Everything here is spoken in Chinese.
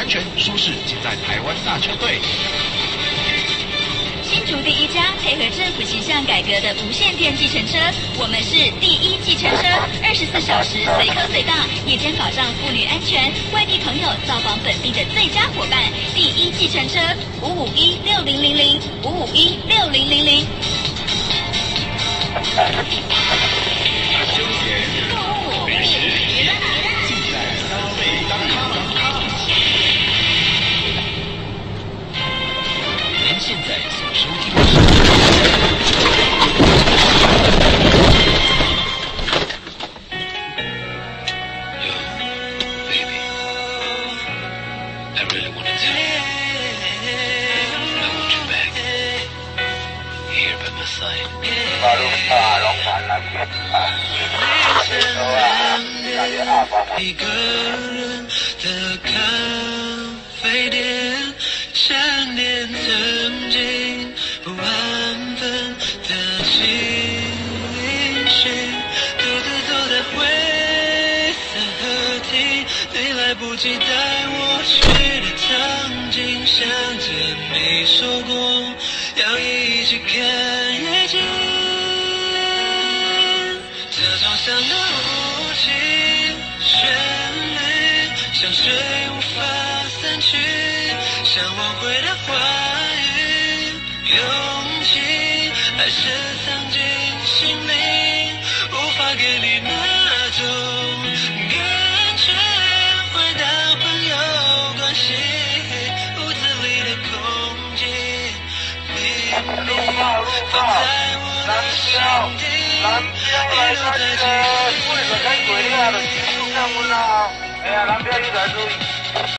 安全舒适，尽在台湾大车队。 新竹第一家配合政府形象改革的无线电计程车，我们是第一计程车，24小时随扣随到，夜间保障妇女安全，外地朋友造访本地的最佳伙伴。第一计程车5516000，5516000。 休闲、美食、尽在消费当康。您现在所收听的是。 一个人的咖啡店，想念曾经不安分的情绪，独自走在灰色河堤，你来不及带我去的场景，想着你说过要一起看夜景，这床上的无情旋律像水无法散去，想挽回的话语，勇气还是藏进心里，无法给你那种感觉，回到朋友关系，屋子里的空气秘密放在我的心底，遗留在记忆。 为了开鬼啊，就上温啊！哎呀，男票一来注意。